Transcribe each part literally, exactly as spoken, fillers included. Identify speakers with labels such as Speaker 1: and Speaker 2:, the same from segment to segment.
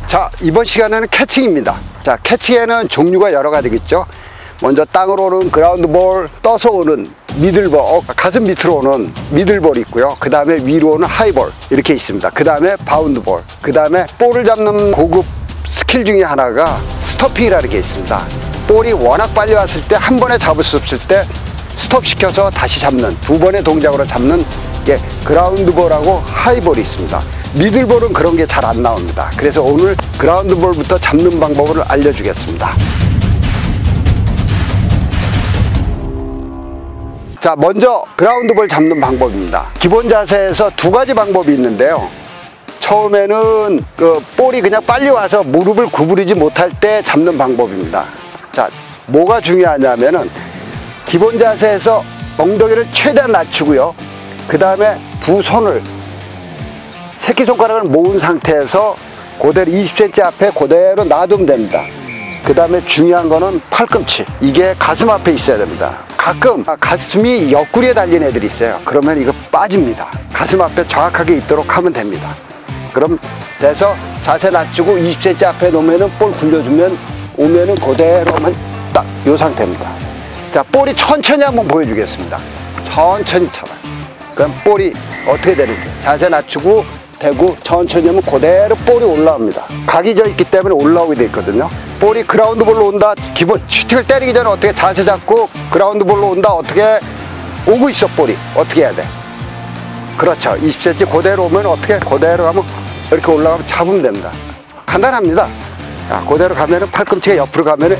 Speaker 1: 자, 이번 시간에는 캐칭입니다. 자, 캐칭에는 종류가 여러 가지겠죠. 먼저 땅으로 오는 그라운드볼, 떠서 오는 미들볼, 어, 가슴 밑으로 오는 미들볼이 있고요. 그 다음에 위로 오는 하이볼 이렇게 있습니다. 그 다음에 바운드볼, 그 다음에 볼을 잡는 고급 스킬 중에 하나가 스토핑이라는 게 있습니다. 볼이 워낙 빨리 왔을 때 한 번에 잡을 수 없을 때 스톱시켜서 다시 잡는, 두 번의 동작으로 잡는 게 그라운드볼하고 하이볼이 있습니다. 미들볼은 그런 게 잘 안 나옵니다. 그래서 오늘 그라운드볼부터 잡는 방법을 알려주겠습니다. 자, 먼저 그라운드볼 잡는 방법입니다. 기본 자세에서 두 가지 방법이 있는데요. 처음에는 그 볼이 그냥 빨리 와서 무릎을 구부리지 못할 때 잡는 방법입니다. 자, 뭐가 중요하냐면은 기본 자세에서 엉덩이를 최대한 낮추고요. 그 다음에 두 손을 새끼손가락을 모은 상태에서 그대로 이십 센티미터 앞에 그대로 놔두면 됩니다. 그 다음에 중요한 거는 팔꿈치, 이게 가슴 앞에 있어야 됩니다. 가끔 가슴이 옆구리에 달린 애들이 있어요. 그러면 이거 빠집니다. 가슴 앞에 정확하게 있도록 하면 됩니다. 그럼 돼서 자세 낮추고 이십 센티미터 앞에 놓으면은 볼 굴려주면 오면은 그대로 하면 딱 이 상태입니다. 자, 볼이 천천히 한번 보여주겠습니다. 천천히 잡아요. 그럼 볼이 어떻게 되는지 자세 낮추고 대고 천천히 하면 그대로 볼이 올라옵니다. 각이 져 있기 때문에 올라오게 돼 있거든요. 볼이 그라운드 볼로 온다. 기본 슈팅을 때리기 전에 어떻게 자세 잡고 그라운드 볼로 온다. 어떻게 오고 있어 볼이. 어떻게 해야 돼? 그렇죠. 이십 센티미터 그대로 오면 어떻게 그대로 하면 이렇게 올라가면 잡으면 됩니다. 간단합니다. 자, 그대로 가면은 팔꿈치가 옆으로 가면은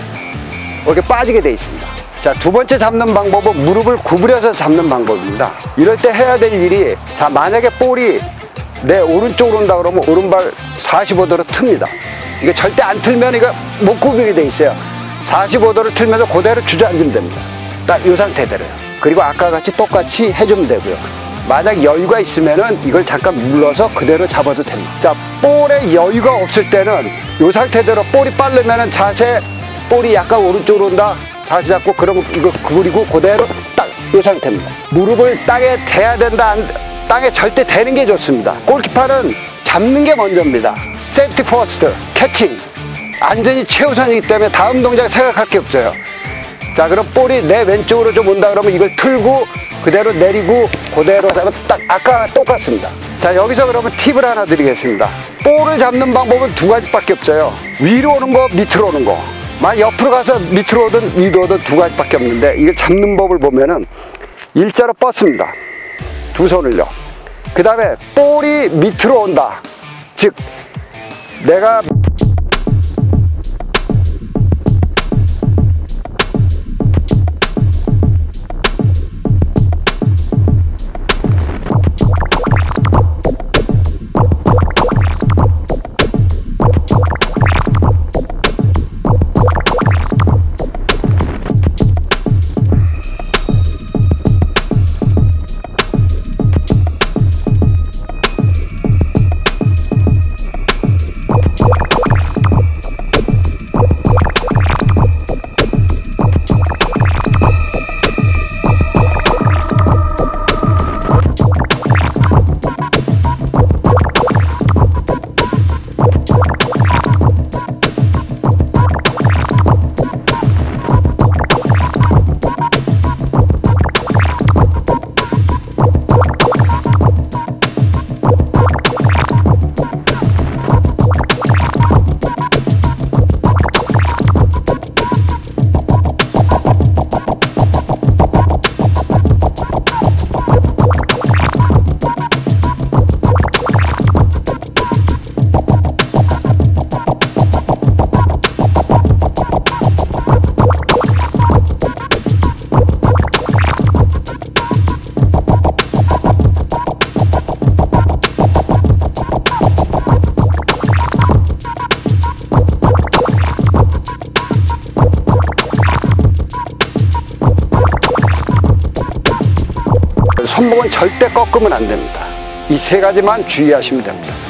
Speaker 1: 이렇게 빠지게 돼 있습니다. 자, 두 번째 잡는 방법은 무릎을 구부려서 잡는 방법입니다. 이럴 때 해야 될 일이, 자, 만약에 볼이 내 오른쪽으로 온다 그러면 오른발 사십오 도로 틉니다. 이거 절대 안 틀면 이거 못 구부리게 돼 있어요. 사십오 도를 틀면서 그대로 주저앉으면 됩니다. 딱 이 상태대로요. 그리고 아까 같이 똑같이 해주면 되고요. 만약 여유가 있으면은 이걸 잠깐 눌러서 그대로 잡아도 됩니다. 자, 볼에 여유가 없을 때는 이 상태대로 볼이 빠르면은 자세, 볼이 약간 오른쪽으로 온다. 자세 잡고 그러면 이거 구부리고 그대로 딱 이 상태입니다. 무릎을 땅에 대야 된다, 안, 땅에 절대 대는 게 좋습니다. 골키퍼는 잡는 게 먼저입니다. 세이프티 퍼스트, 캐칭. 안전이 최우선이기 때문에 다음 동작 생각할 게 없어요. 자, 그럼 볼이 내 왼쪽으로 좀 온다 그러면 이걸 틀고 그대로 내리고 그대로 하면 딱 아까 똑같습니다. 자, 여기서 그러면 팁을 하나 드리겠습니다. 볼을 잡는 방법은 두 가지밖에 없어요. 위로 오는 거, 밑으로 오는 거. 만약 옆으로 가서 밑으로 오든 위로 오든 두 가지밖에 없는데, 이걸 잡는 법을 보면은 일자로 뻗습니다. 두 손을요. 그 다음에 볼이 밑으로 온다. 즉 내가 손목은 절대 꺾으면 안 됩니다. 이 세 가지만 주의하시면 됩니다.